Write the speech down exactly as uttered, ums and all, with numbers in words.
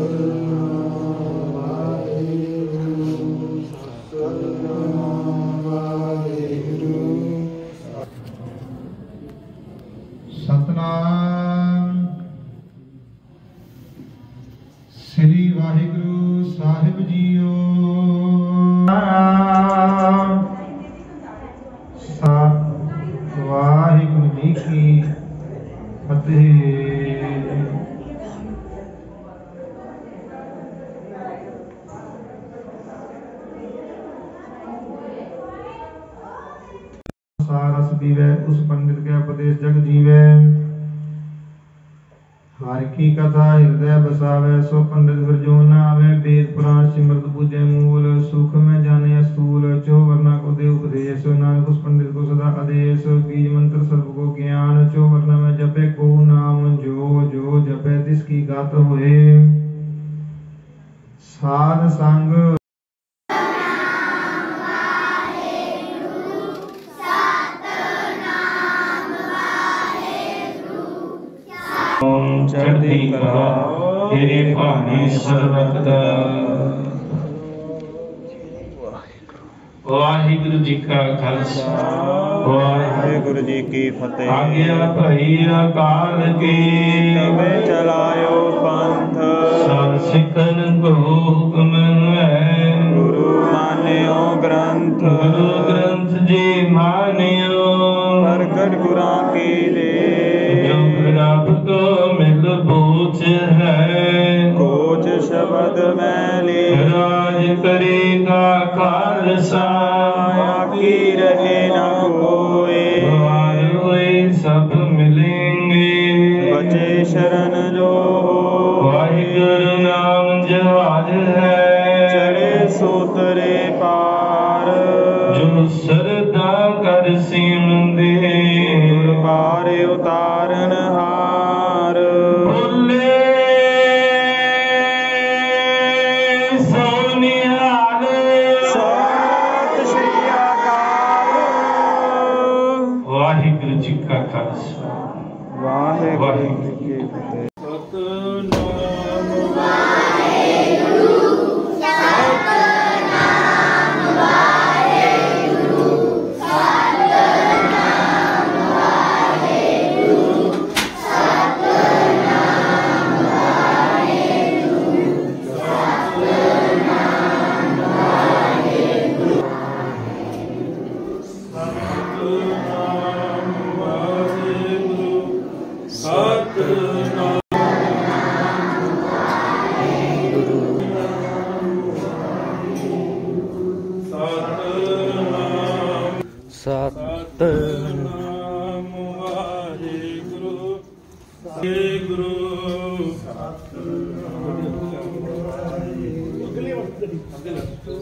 ਸਤਨਾਮ ਸ੍ਰੀ ਵਾਹਿਗੁਰੂ ਸਾਹਿਬ ਜੀਓ। ਵਾਹਿਗੁਰੂ ਜੀ ਕੀ ਫਤਿਹ। रस पीवै उस पंडित के उपदेश जग जीवै। हर की कथा हृदय बसावै सो पंडित फिर जो न आवे। वेद पुराण सिमरत पूजै मूल सुख में जाने स्थूल। चो वर्णा को दे उपदेश नानक उस पंडित को सदा आदेश। बीज मंत्र सर्व को ज्ञान चो वर्णा में जपे को नाम। जो जो जपे तिसकी गात होए। साध संग चढ़ती कला तेरे भाने सर्वत। वाहिगुरु जी का खालसा वाहिगुरु जी की फतेह। आज्ञा भई अकाल की तबे चलायो पंथ। सत सिखन को हुक्म है गुरु मान्यो ग्रंथ। गुरु ग्रंथ जी मान्यो प्रगट गुरां की दे। जो रब को मिल बूझ है कोच शब्द में ले। राज करेगा खालसा आकी रहे न कोई। सब मिलेंगे बचे शरण जो। वाहिगुरु नाम जहाज है चढ़े सोतरे पार। जो सरदा कर सीम दे पार उतारन हार। भुले सोनिहाल सत श्री अकाल। वाहिगुरु जी का खालसा वाहिगुरु जी की फतेह। सतनाम वाहिगुरु सतनाम वाहिगुरु सतनाम वाहिगुरु सतनाम वाहिगुरु सतनाम वाहिगुरु सतनाम वाहिगुरु सतनाम। सतनाम वाहिगुरु वाहिगुरु सतनाम वाहिगुरु।